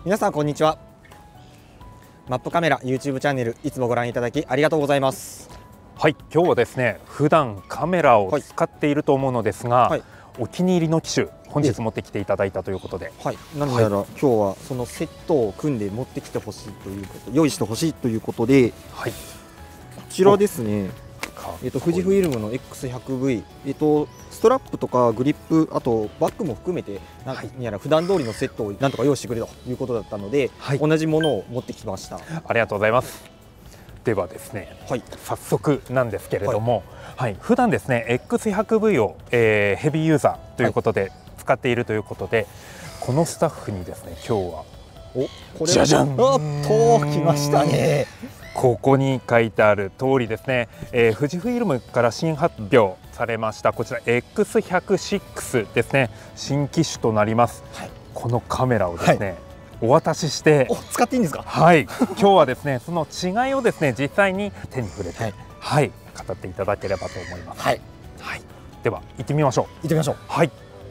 皆さんこんにちは。マップカメラ YouTube チャンネルいつもご覧いただきありがとうございます。 はい、今日はですね、普段カメラを使っていると思うのですが、 はい、 お気に入りの機種本日持ってきていただいたということで、 はい、何やら、今日はそのセットを組んで持ってきてほしいということ、用意してほしいということで、 はい、 こちらですね。富士フイルムの X100V、ストラップとかグリップ、あとバッグも含めて何やら普段通りのセットをなんとか用意してくれということだったので、はい、同じものを持ってきました。 ありがとうございます。ではですね、はい、早速なんですけれども、はい、普段ですね X100V を、ヘビーユーザーということで使っているということで、このスタッフにですね今日はこれじゃじゃん、 おっと来ましたね。 ここに書いてある通りですね、富士フイルムから新発表されましたこちら X106 ですね、新機種となります、はい、このカメラをですね、はい、お渡しして使っていいんですか。 はい、今日はですねその違いをですね実際に手に触れて、はい、はい、語っていただければと思います。はい、はい、では行ってみましょう。 行ってみましょう。 はい。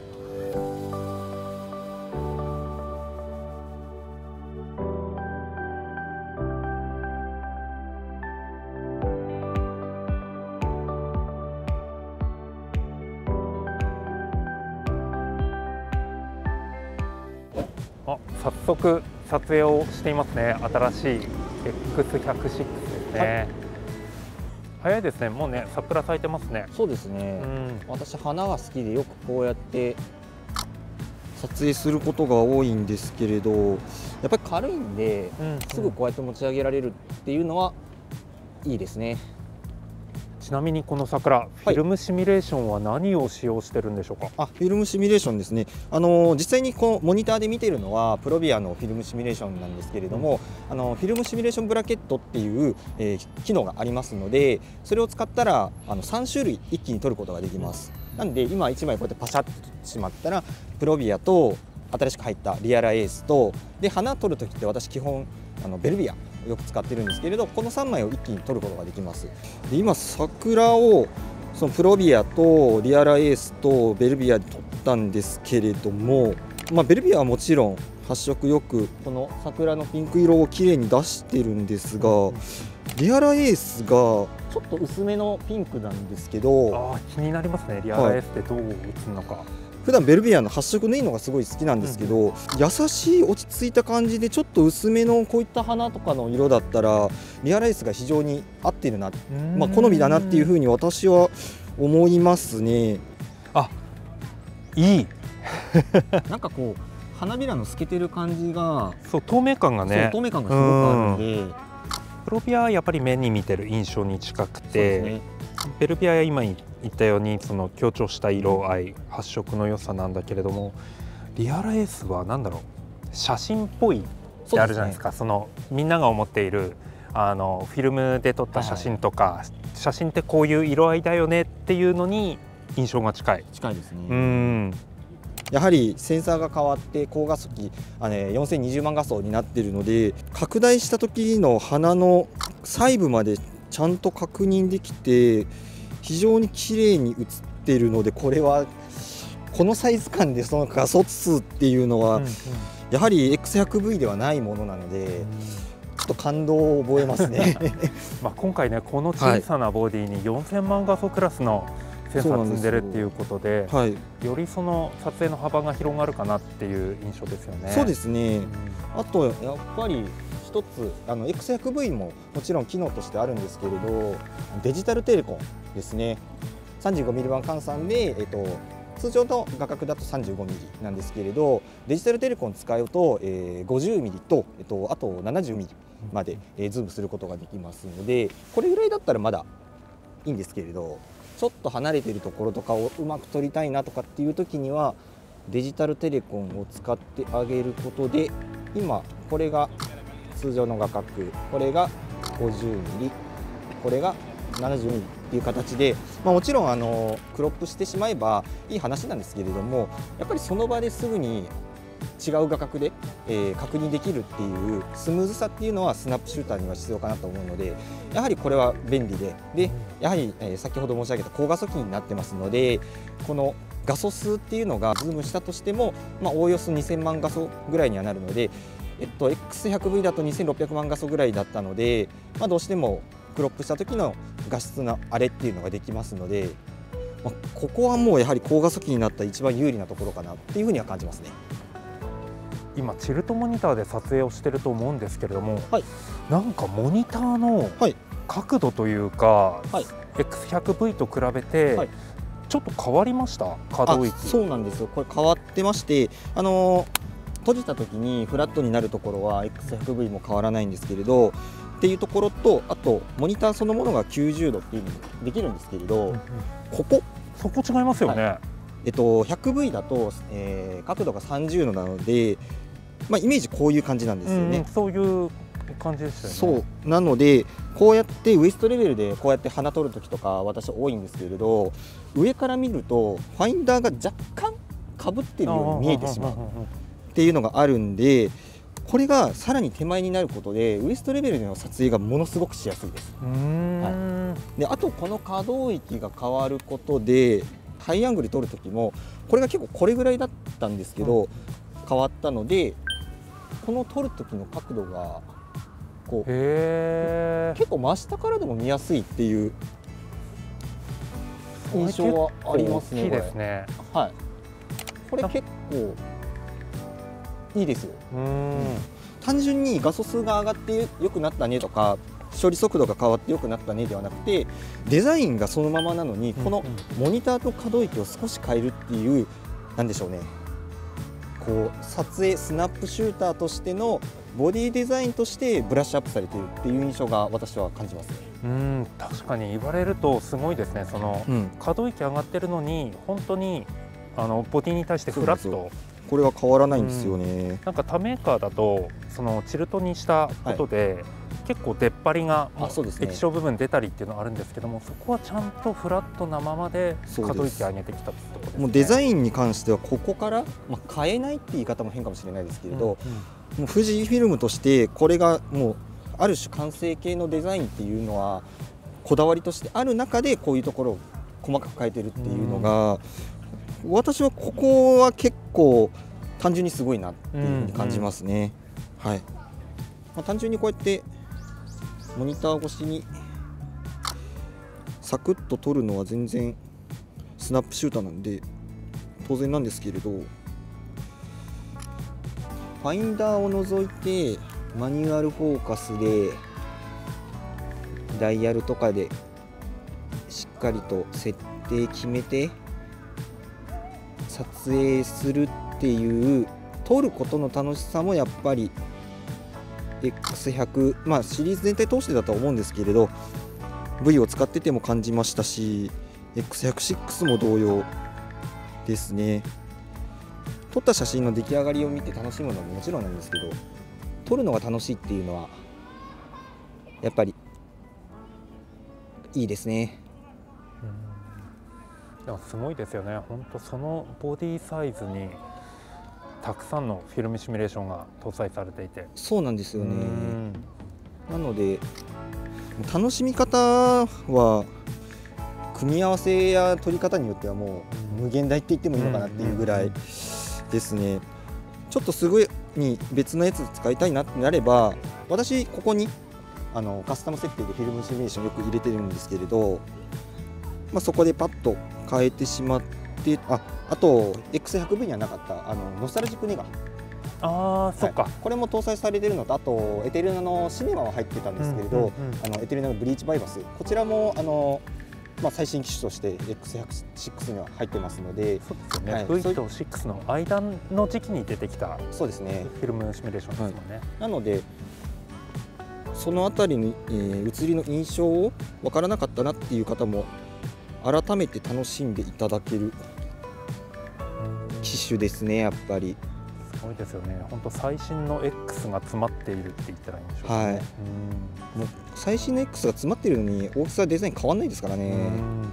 早速撮影をしていますね。新しい X106 ですね、はい、早いですね。もうね桜咲いてますね。 そうですね、私花が好きでよくこうやって撮影することが多いんですけれど、やっぱり軽いんで、すぐこうやって持ち上げられるっていうのはいいですね。 ちなみにこの桜、フィルムシミュレーションは何を使用してるんでしょうか。 フィルムシミュレーションですね。実際にこのモニターで見ているのはプロビアのフィルムシミュレーションなんですけれども、フィルムシミュレーションブラケットっていう、機能がありますので、それを使ったら3種類一気に撮ることができます。なんで今1枚こうやってパシャッと撮ってしまったら、プロビアと新しく入ったリアラエースとで、花撮るときって私基本ベルビアよく使ってるんですけれど、この3枚を一気に撮ることができます。で今桜をそのプロビアとリアラエースとベルビアで撮ったんですけれども、ベルビアはもちろん発色よくこの桜のピンク色をきれいに出してるんですが、リアラエースがちょっと薄めのピンクなんですけど、 気になりますね。リアラエースってどう映るのか。 普段ベルビアの発色のいいのがすごい好きなんですけど、優しい落ち着いた感じでちょっと薄めのこういった花とかの色だったらリアラエースが非常に合っているな、好みだなっていうふうに私は思いますね。 いいなんかこう花びらの透けてる感じが、 そう透明感がね、 透明感がすごくあるので、 プロビアはやっぱり目に見てる印象に近くて、ベルビアは今言ったようにその強調した色合い、発色の良さなんだけれども、リアラエースは何だろう、写真っぽいってあるじゃないですか。そのみんなが思っているフィルムで撮った写真とか、写真ってこういう色合いだよねっていうのに印象が近いですね。やはりセンサーが変わって高画素機4020万画素になっているので、拡大した時の花の細部までちゃんと確認できて非常に綺麗に写っているので、これはこのサイズ感でその画素数っていうのはやはり X100V ではないものなので、ちょっと感動を覚えますね。 今回ねこの小さなボディに4000万画素クラスのセンサー積んでるっていうことで、よりその撮影の幅が広がるかなっていう印象ですよね。そうですね。あとやっぱり一つX100V ももちろん機能としてあるんですけれど、デジタルテレコンですね。35mm 版換算で、通常の画角だと 35mm なんですけれど、デジタルテレコン使うと、50mm と、あと 70mm まで、ズームすることができますので、これぐらいだったらまだいいんですけれど、ちょっと離れているところとかをうまく撮りたいなとかっていう時にはデジタルテレコンを使ってあげることで、今これが通常の画角、これが 50mm、これが 70mm っていう形で、もちろんクロップしてしまえばいい話なんですけれども、やっぱりその場ですぐに違う画角で、確認できるっていうスムーズさっていうのはスナップシューターには必要かなと思うので、やはりこれは便利で、やはり、先ほど申し上げた高画素機になってますので、この画素数っていうのがズームしたとしても、おおよそ2000万画素ぐらいにはなるので、 X100V だと2600万画素ぐらいだったので、どうしてもクロップした時の画質のあれっていうのができますので、ここはもうやはり高画素機になった一番有利なところかなっていうふうには感じますね。 今チルトモニターで撮影をしてると思うんですけれども、 はい、 なんかモニターの角度というか、はい、X100V と比べて、はい、ちょっと変わりました？可動域。 そうなんですよ。これ変わってまして、閉じた時にフラットになるところは X100V も変わらないんですけれどっていうところと、あとモニターそのものが90度っていうのもできるんですけれど、 そこ違いますよね。はい、 100V だと、角度が30度なので、イメージこういう感じなんですよね。 そういう感じでしたよね。 そうなので、こうやってウエストレベルでこうやって鼻取るときとか私多いんですけれど、上から見るとファインダーが若干かぶってるように見えてしまうっていうのがあるんで、これがさらに手前になることでウエストレベルでの撮影がものすごくしやすいです。はい、であとこの可動域が変わることでハイアングル撮るときもこれが結構これぐらいだったんですけど、変わったので、この撮るときの角度がこう結構真下からでも見やすいっていう印象はありますね。 いいですね。 はい、これ結構いいですよ。単純に画素数が上がって良くなったねとか処理速度が変わって良くなったねではなくて、デザインがそのままなのにこのモニターと可動域を少し変えるっていう、なんでしょうね、こう撮影スナップシューターとしてのボディデザインとしてブラッシュアップされているっていう印象が私は感じますね。 確かに言われるとすごいですね。その、可動域上がってるのに本当にボディに対してフラット、 これは変わらないんですよね。 なんか他メーカーだとそのチルトにしたことで、結構出っ張りが液晶部分出たりっていうのはあるんですけども、そこはちゃんとフラットなままで可動域上げてきたってところですね。 もうデザインに関してはここから、変えないって言い方も変かもしれないですけれど、もう富士フィルムとしてこれがもうある種完成形のデザインっていうのはこだわりとしてある中で、こういうところを細かく変えてるっていうのが、私はここは結構単純にすごいなっていうふうに感じますね。はい、単純にこうやってモニター越しにサクッと撮るのは全然スナップシューターなんで当然なんですけれど、ファインダーを除いてマニュアルフォーカスでダイヤルとかでしっかりと設定決めて撮影するっていう撮ることの楽しさもやっぱり X100、シリーズ全体通してだとは思うんですけれど V を使ってても感じましたし、 X100VI も同様ですね。撮った写真の出来上がりを見て楽しむのももちろんなんですけど、撮るのが楽しいっていうのはやっぱりいいですね。 すごいですよね。本当そのボディサイズにたくさんのフィルムシミュレーションが搭載されていて、 そうなんですよね。なので楽しみ方は組み合わせや撮り方によってはもう無限大って言ってもいいのかなっていうぐらいですね。ちょっとすぐに別のやつ使いたいなってなれば、私ここにカスタム設定でフィルムシミュレーションよく入れてるんですけれど、そこでパッと変えてしまって、あと X100V にはなかったノスタルジックネガ、 そっか、 これも搭載されているのと、あとエテルナのシネマは入ってたんですけれど、エテルナのブリーチバイバス、こちらも最新機種として X100VI には入ってますので、 そうですよね、V と6の間の時期に出てきたそうですねフィルムシミュレーションですもんね。 なのでそのあたりに、写りの印象を分からなかったなっていう方も改めて楽しんでいただける機種ですね。やっぱりすごいですよね。本当最新の X が詰まっているって言ったらいいんでしょうかね。 もう最新の X が詰まっているのに大きさデザイン変わんないですからね。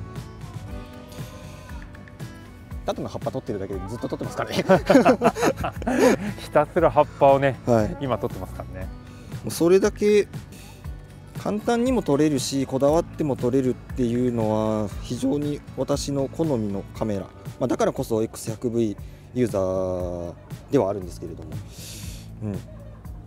縦の葉っぱ取ってるだけでずっと取ってますからねひたすら葉っぱをね、今取ってますからね。 もうそれだけ簡単にも撮れるしこだわっても撮れるっていうのは非常に私の好みのカメラ、だからこそ X100V ユーザーではあるんですけれども、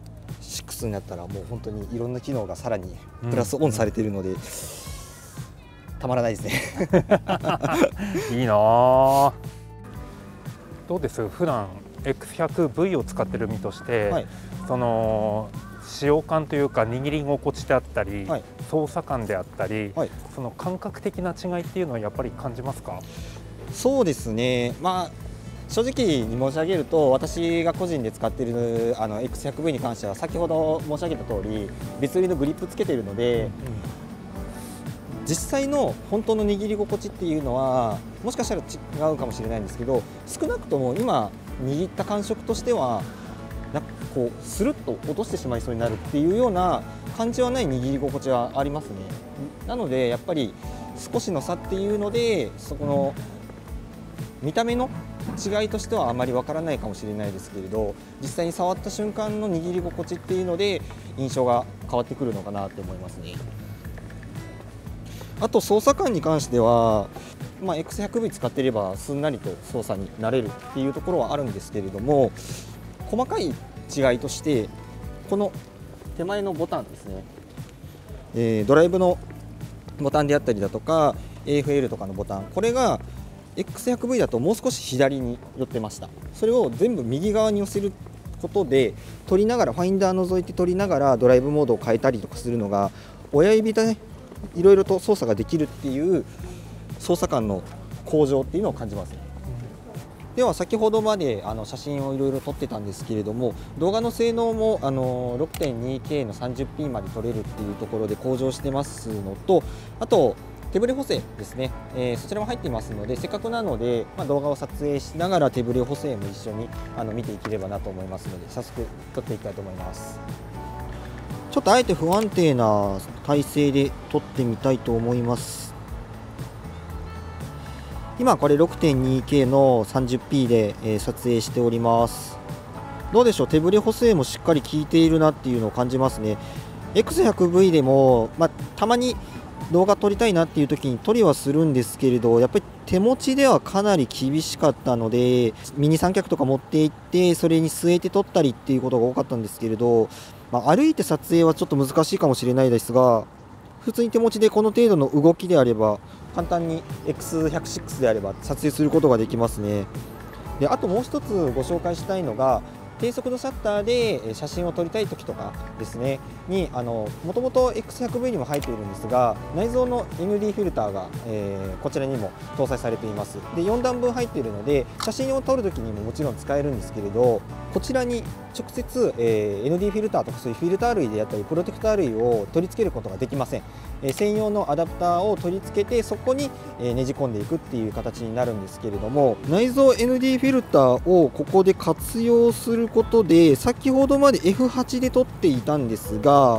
X になったらもう本当にいろんな機能がさらにプラスオンされているので、たまらないですねいいなあ。どうです、普段 X100V を使ってる身として、はい、その使用感というか握り心地であったり、はい、操作感であったり、はい、その感覚的な違いっていうのはやっぱり感じますか？ そうですね、正直に申し上げると、私が個人で使っているX100V に関しては先ほど申し上げた通り別売りのグリップつけているので、実際の本当の握り心地っていうのはもしかしたら違うかもしれないんですけど、少なくとも今握った感触としてはなんかこうスルッと落としてしまいそうになるっていうような感じはない握り心地はありますね。なのでやっぱり少しの差っていうので、そこの見た目の違いとしてはあまりわからないかもしれないですけれど、実際に触った瞬間の握り心地っていうので印象が変わってくるのかなと思いますね。あと操作感に関しては、X100V 使っていればすんなりと操作に慣れるっていうところはあるんですけれども、細かい違いとしてこの手前のボタンですね、ドライブのボタンであったりだとか AFL とかのボタン、これが X100V だともう少し左に寄ってました。それを全部右側に寄せることで取りながら、ファインダー覗いて取りながらドライブモードを変えたりとかするのが、親指でいろいろと操作ができるっていう操作感の向上っていうのを感じます。では先ほどまで写真をいろいろ撮ってたんですけれども、動画の性能も6.2K の 30p まで撮れるっていうところで向上してますのと、あと手ブレ補正ですね、そちらも入っていますので、せっかくなので、動画を撮影しながら手ブレ補正も一緒に見ていければなと思いますので、早速撮っていきたいと思います。ちょっとあえて不安定な体勢で撮ってみたいと思います。今これ 6.2K の 30p で撮影しております。どうでしょう、手ブレ補正もしっかり効いているなっていうのを感じますね。X100V でも、たまに動画撮りたいなっていう時に撮りはするんですけれど、やっぱり手持ちではかなり厳しかったので、ミニ三脚とか持って行ってそれに据えて撮ったりっていうことが多かったんですけれど、歩いて撮影はちょっと難しいかもしれないですが、普通に手持ちでこの程度の動きであれば簡単に X106 であれば撮影することができますね。で、あともう一つご紹介したいのが、低速度シャッターで写真を撮りたい時とかですねに、もともと X100V にも入っているんですが、内蔵の ND フィルターが、こちらにも搭載されています。で、4段分入っているので写真を撮る時にももちろん使えるんですけれど、こちらに直接、ND フィルターとかそういうフィルター類であったりプロテクター類を取り付けることができません。専用のアダプターを取り付けてそこにねじ込んでいくっていう形になるんですけれども、内蔵 ND フィルターをここで活用することで、先ほどまで F8 で撮っていたんですが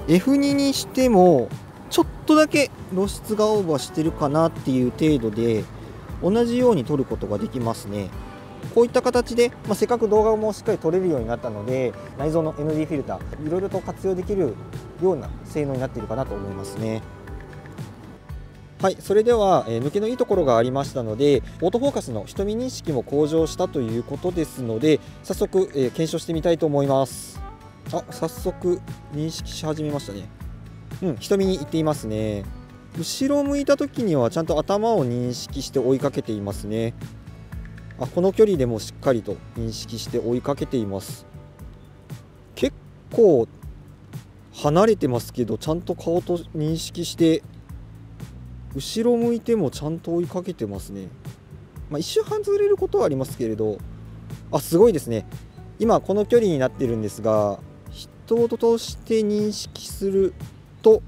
F2 にしてもちょっとだけ露出がオーバーしてるかなっていう程度で同じように撮ることができますね。こういった形で、せっかく動画もしっかり撮れるようになったので、内蔵の ND フィルターいろいろと活用できるような性能になっているかなと思いますね。はい、それでは、抜けのいいところがありましたので、オートフォーカスの瞳認識も向上したということですので、早速、検証してみたいと思います。早速認識し始めましたね。瞳に行っていますね。後ろを向いた時にはちゃんと頭を認識して追いかけていますね。この距離でもしっかりと認識して追いかけています。結構離れてますけどちゃんと顔と認識して後ろ向いてもちゃんと追いかけてますね。一瞬外れることはありますけれど、すごいですね。今この距離になってるんですが、人として認識すると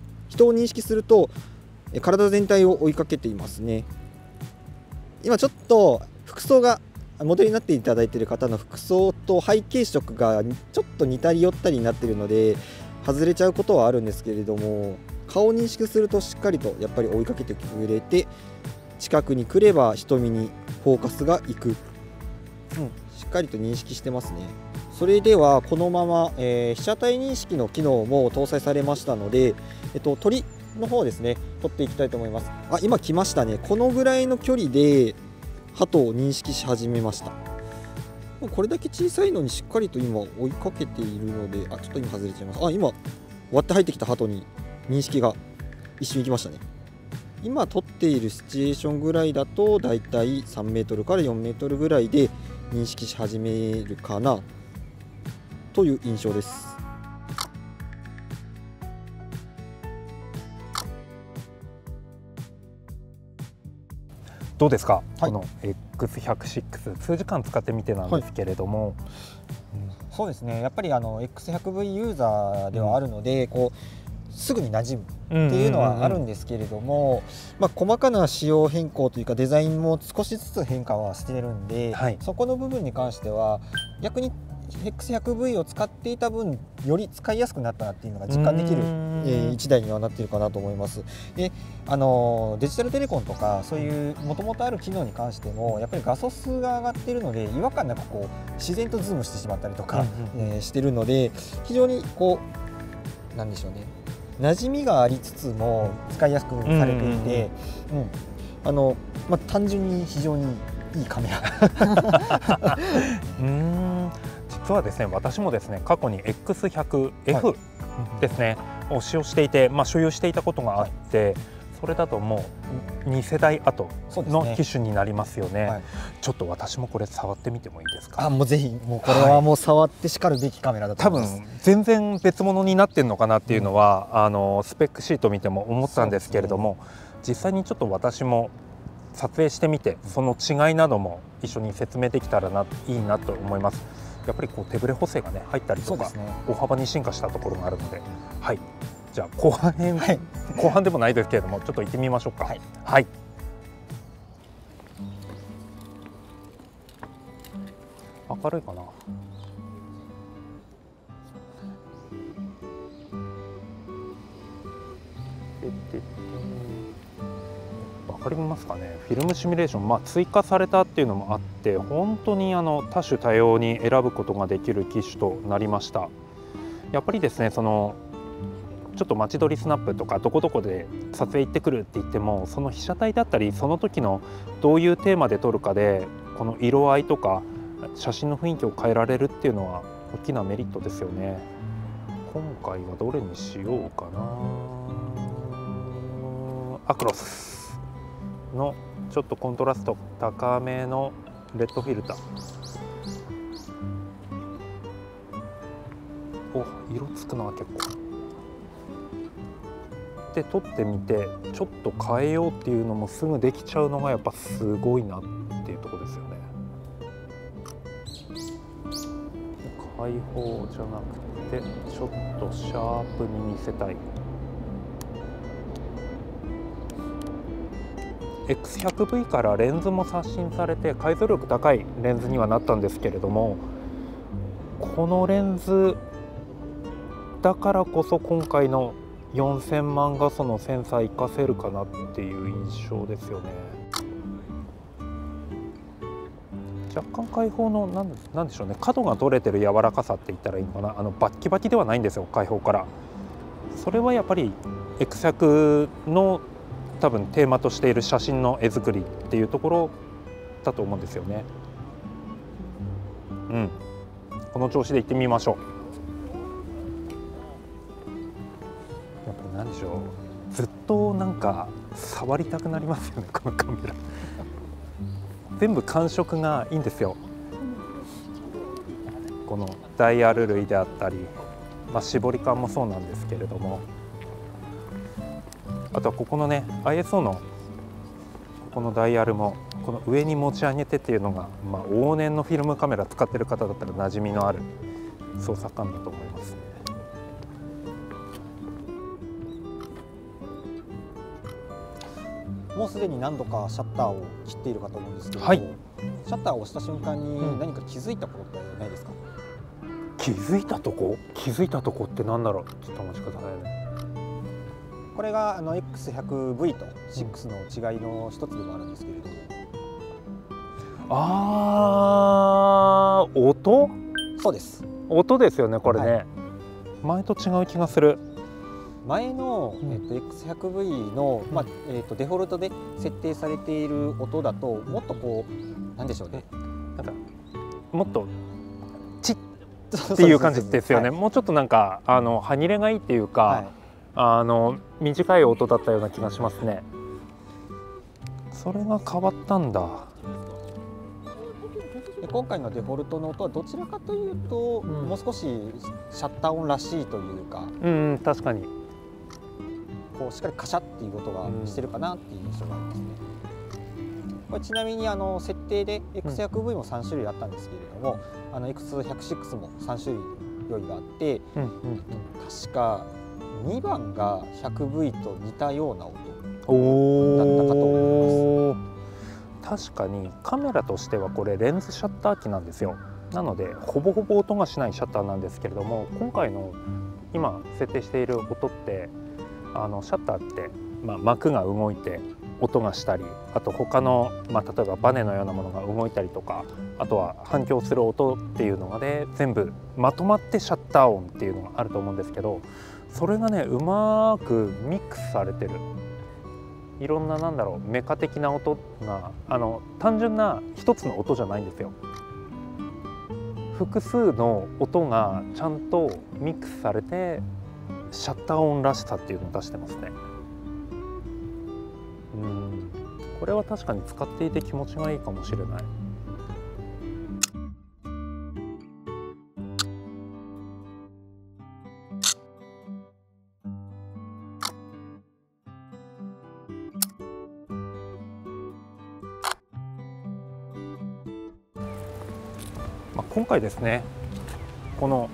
体全体を追いかけていますね。今ちょっと服装がモデルになっていただいている方の服装と背景色がちょっと似たり寄ったりになっているので外れちゃうことはあるんですけれども、顔を認識するとしっかりとやっぱり追いかけてくれて、近くに来れば瞳にフォーカスがいく、しっかりと認識してますね。それではこのまま、被写体認識の機能も搭載されましたので、鳥の方ですね撮っていきたいと思います。今来ましたね。このぐらいの距離で鳩を認識し始めました。 これだけ小さいのにしっかりと今追いかけているので、ちょっと今外れちゃいます。今割って入ってきた鳩に認識が一瞬いきましたね。今撮っているシチュエーションぐらいだとだいたい3メートルから4メートルぐらいで認識し始めるかなという印象です。 どうですか、この X100VI 数時間使ってみてなんですけれども、 そうですね、やっぱりX100V ユーザーではあるので、すぐに馴染むっていうのはあるんですけれども、細かな仕様変更というかデザインも少しずつ変化はしてるんで、そこの部分に関しては逆に X100V を使っていた分より使いやすくなったなっていうのが実感できる1台にはなっているかなと思います。でデジタルテレコンとかそういうもともとある機能に関してもやっぱり画素数が上がっているので違和感なく自然とズームしてしまったりとかしてるので、非常になんでしょうね、馴染みがありつつも使いやすくされていて、単純に非常にいいカメラ実はですね、私もですね過去に X100F ですね、を使用していて、所有していたことがあって、それだともう2世代後の機種になりますよね。ちょっと私もこれ触ってみてもいいですか？ もうぜひ、もうこれはもう触ってしかるべきカメラだと思います。 多分全然別物になってるのかなっていうのは、スペックシート見ても思ったんですけれども、実際にちょっと私も撮影してみてその違いなども一緒に説明できたらいいなと思います。やっぱり手ぶれ補正がね入ったりとか、大幅に進化したところがあるので、じゃあ後半編、後半でもないですけれどもちょっと行ってみましょうか。明るいかな。わかりますかね。フィルムシミュレーション、追加されたっていうのもあって本当に多種多様に選ぶことができる機種となりました。やっぱりですね、ちょっと街撮りスナップとかどこどこで撮影行ってくるって言っても、その被写体だったりその時のどういうテーマで撮るかでこの色合いとか写真の雰囲気を変えられるっていうのは大きなメリットですよね。今回はどれにしようかな。アクロスのちょっとコントラスト高めのレッドフィルター。色つくな結構。で撮ってみてちょっと変えようっていうのもすぐできちゃうのがやっぱすごいなっていうところですよね。開放じゃなくてちょっとシャープに見せたい。X100V からレンズも刷新されて解像力高いレンズにはなったんですけれども、このレンズだからこそ今回の4000万画素のセンサー活かせるかなっていう印象ですよね。若干開放のなんでしょうね、角が取れてる柔らかさって言ったらいいのかな。バッキバキではないんですよ、開放から。それはやっぱり X100 の多分テーマとしている写真の絵作りっていうところだと思うんですよね。この調子でいってみましょう。やっぱり何でしょう、ずっとなんか触りたくなりますよね、このカメラ。全部感触がいいんですよ。このダイヤル類であったり、絞り感もそうなんですけれども、あとはここのね ISO のこのダイヤルもこの上に持ち上げてっていうのが、往年のフィルムカメラ使ってる方だったら馴染みのある操作感だと思いますね。 もうすでに何度かシャッターを切っているかと思うんですけど、シャッターを押した瞬間に何か気づいたことってないですか？ 気づいたとこってなんだろう。ちょっとお待ちくださいね。 これがX100V と6の違いの一つでもあるんですけれども、音？そうです。音ですよね、これね。前と違う気がする。 前の、X100V の、デフォルトで設定されている音だともっとなんでしょうね、なんかもっとチッっていう感じですよね。もうちょっとなんか歯切れがいいっていうか、短い音だったような気がしますね。それが変わったんだ。 で今回のデフォルトの音はどちらかというと、もう少しシャッター音らしいというか、 確かにこうしっかりカシャっていう音がしてるかなっていう印象がありますね。これちなみに設定で X100V も3種類あったんですけれども、X106 も3種類用意があって、確か2番が 100V と似たような音だったかと思います。 確かにカメラとしてはこれレンズシャッター機なんですよ。なのでほぼほぼ音がしないシャッターなんですけれども、今回の今設定している音ってシャッターって、膜が動いて音がしたり、あと他の、例えばバネのようなものが動いたりとか、あとは反響する音っていうのがね、全部まとまってシャッター音っていうのがあると思うんですけど、それがねうまくミックスされてる。いろんなメカ的な音が単純な一つの音じゃないんですよ。複数の音がちゃんとミックスされてシャッター音らしさっていうのを出してますね。これは確かに使っていて気持ちがいいかもしれない。今回ですね、この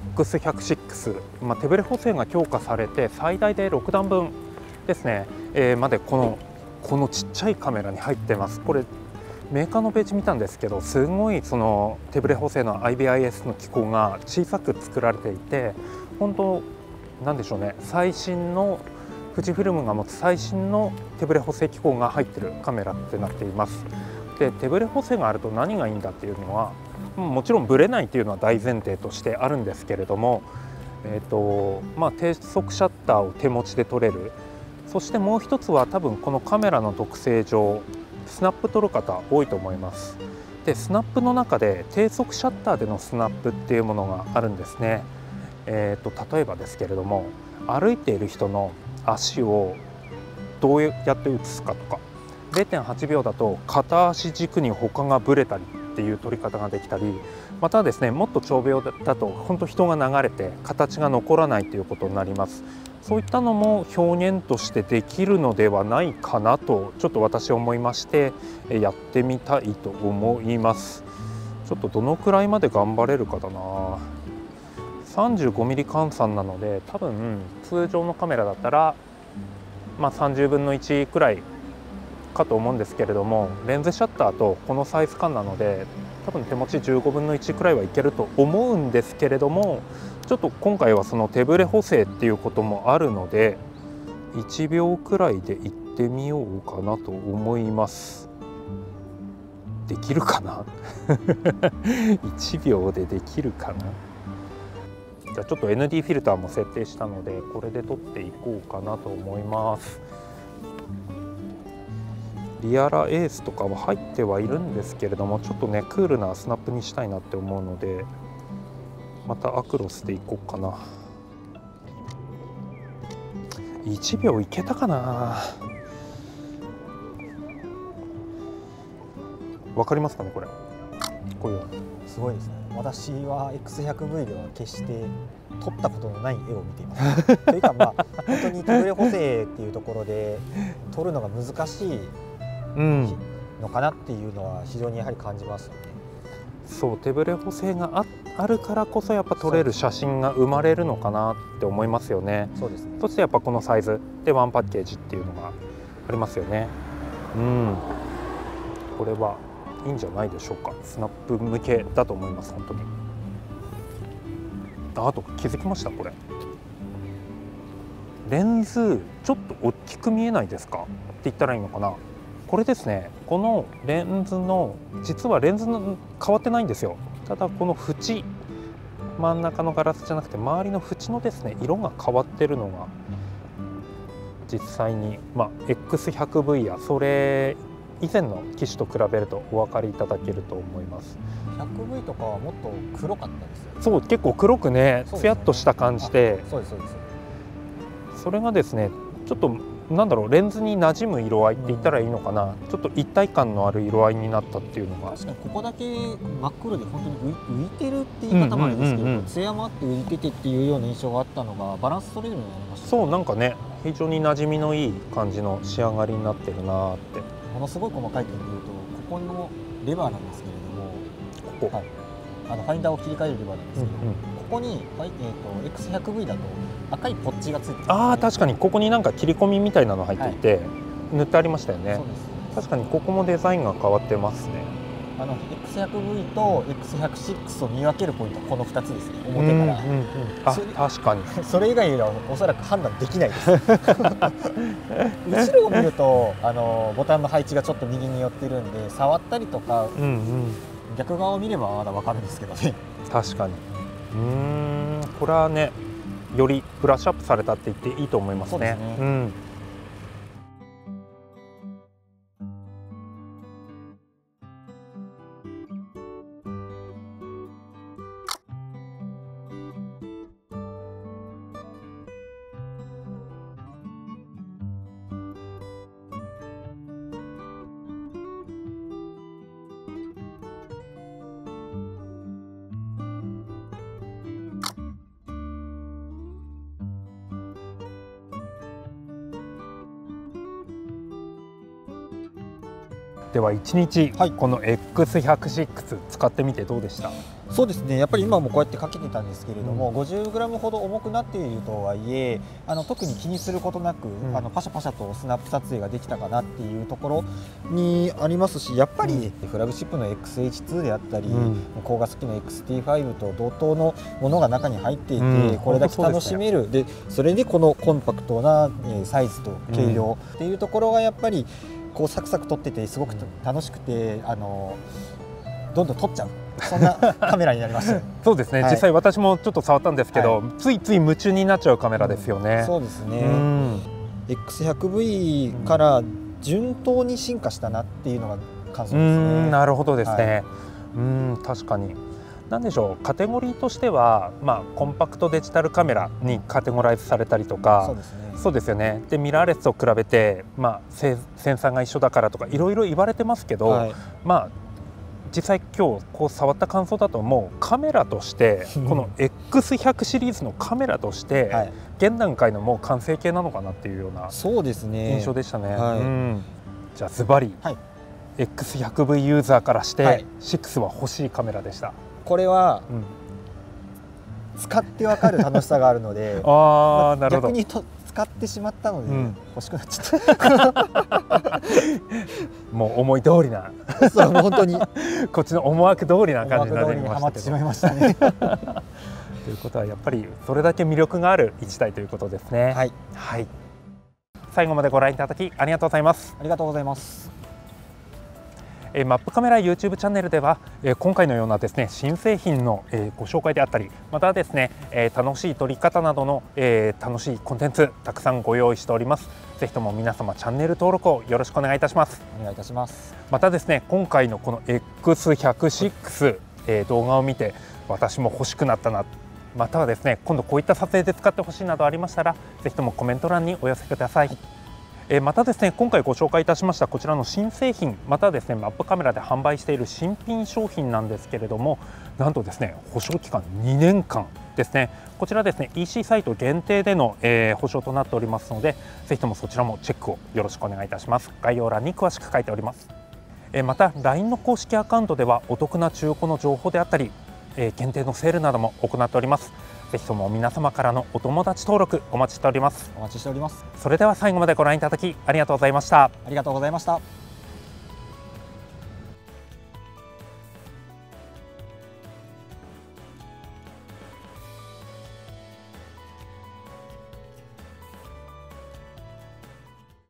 X106、手ブレ補正が強化されて最大で6段分ですね、までこのちっちゃいカメラに入ってます。これメーカーのページ見たんですけど、すごいその手ブレ補正の IBIS の機構が小さく作られていて、本当なんでしょうね、最新の富士フィルムが持つ最新の手ブレ補正機構が入ってるカメラってなっています。で手ブレ補正があると何がいいんだっていうのは、もちろんブレないっていうのは大前提としてあるんですけれども、低速シャッターを手持ちで撮れる。そしてもう一つは多分このカメラの特性上スナップ撮る方多いと思います。でスナップの中で低速シャッターでのスナップっていうものがあるんですね。例えばですけれども、歩いている人の足をどうやって写すかとか、0.8 秒だと片足軸に他がブレたりっていう撮り方ができたり、またですねもっと長秒だと本当人が流れて形が残らないということになります。そういったのも表現としてできるのではないかなとちょっと私は思いまして、やってみたいと思います。ちょっとどのくらいまで頑張れるかだな。35ミリ換算なので、多分通常のカメラだったら30分の1くらいかと思うんですけれども、レンズシャッターとこのサイズ感なので多分手持ち15分の1くらいはいけると思うんですけれども、ちょっと今回はその手ブレ補正っていうこともあるので1秒くらいでいってみようかなと思います。できるかな1秒でできるかな。じゃあちょっと ND フィルターも設定したのでこれで撮っていこうかなと思います。リアラエースとかは入ってはいるんですけれども、ちょっとねクールなスナップにしたいなって思うので、またアクロスでいこうかな。1秒いけたかな。わかりますかねこれ。こういうすごいですね。私は X100V では決して撮ったことのない絵を見ていますというか本当に手ブレ補正っていうところで撮るのが難しいのかなっていうのは非常にやはり感じますよね。 そう手ブレ補正があるからこそやっぱ撮れる写真が生まれるのかなって思いますよね。 そうですね。 そしてやっぱこのサイズでワンパッケージっていうのがありますよね。これはいいんじゃないでしょうか。スナップ向けだと思います本当に。あと気づきました、これレンズちょっと大きく見えないですかって言ったらいいのかな。これですね、このレンズの実はレンズの変わってないんですよ。ただこの縁、真ん中のガラスじゃなくて周りの縁のですね色が変わってるのが実際に、X100V やそれ以前の機種と比べるとお分かりいただけると思います。 100V とかはもっと黒かったですよ。 そう、結構黒くね、つやっとした感じで、 そうですそうです。 それがですね、ちょっとなんだろう、レンズに馴染む色合いって言ったらいいのかな、ちょっと一体感のある色合いになったっていうのが、 確かにここだけ真っ黒で本当に浮いてるって言い方もあれですけど、艶もあって浮いててっていうような印象があったのがバランス取れるようになりましたね。 そう、なんかね、非常に馴染みのいい感じの仕上がりになってるなって。 ものすごい細かい点でいうと、ここのレバーなんですけれども、ここ、はい、ファインダーを切り替えるレバーなんですけど、ここに、X100V だと赤いポッチがついてるんですね。 ああ、確かにここになんか切り込みみたいなの入っていて、塗ってありましたよね。 そうです。 確かにここもデザインが変わってますね。 X100V と X106 を見分けるポイントはこの2つですね、表から。 あ、確かにそれ以外はおそらく判断できないです後ろを見るとボタンの配置がちょっと右に寄ってるんで、触ったりとか、逆側を見ればまだ分かるんですけどね。 確かに。これはね、よりブラッシュアップされたって言っていいと思いますね。 そうですね。 では1日、この X106 使ってみてどうでした？ そうですね、やっぱり今もこうやってかけてたんですけれども、50g ほど重くなっているとはいえ特に気にすることなく、パシャパシャとスナップ撮影ができたかなっていうところにありますし、やっぱりフラグシップの XH2 であったり、高画素機の XT5 と同等のものが中に入っていて、これだけ楽しめる、でそれでこのコンパクトなサイズと軽量っていうところがやっぱりこうサクサク撮っててすごく楽しくて、どんどん撮っちゃう、そんなカメラになりました。 そうですね、実際私もちょっと触ったんですけど、ついつい夢中になっちゃうカメラですよね。 そうですね。X100V から順当に進化したなっていうのが感想ですね。 なるほどですね。確かに。なんでしょう、カテゴリーとしては、コンパクトデジタルカメラにカテゴライズされたりとか、そうですよね。でミラーレスと比べて、センサーが一緒だからとかいろいろ言われてますけど、実際今日こう触った感想だと、もうカメラとしてこの X100 シリーズのカメラとして現段階のもう完成形なのかなっていうような印象でしたね。じゃあズバリ X100V ユーザーからして6は欲しいカメラでした。 これは、使ってわかる楽しさがあるので逆に使ってしまったので、欲しくなっちゃったもう思い通りなそう本当にこっちの思惑通りな感じになりましたけど、 しまいましたねということはやっぱりそれだけ魅力がある1台ということですね。最後までご覧いただきありがとうございます。 ありがとうございます。 マップカメラ YouTube チャンネルでは今回のようなですね新製品のご紹介であったり、またですね楽しい撮り方などの楽しいコンテンツたくさんご用意しております。ぜひとも皆様チャンネル登録をよろしくお願いいたします。 お願いいたします。 またですね今回のこの X106 動画を見て私も欲しくなったな、またはですね今度こういった撮影で使ってほしいなどありましたら、ぜひともコメント欄にお寄せください。またですね今回ご紹介いたしましたこちらの新製品、またですねマップカメラで販売している新品商品なんですけれども、なんとですね保証期間2年間ですね。こちらですね EC サイト限定での、保証となっておりますので、ぜひともそちらもチェックをよろしくお願いいたします。概要欄に詳しく書いております。また LINE の公式アカウントではお得な中古の情報であったり、限定のセールなども行っております。ぜひとも皆様からのお友達登録お待ちしております。 お待ちしております。 それでは最後までご覧いただきありがとうございました。 ありがとうございました。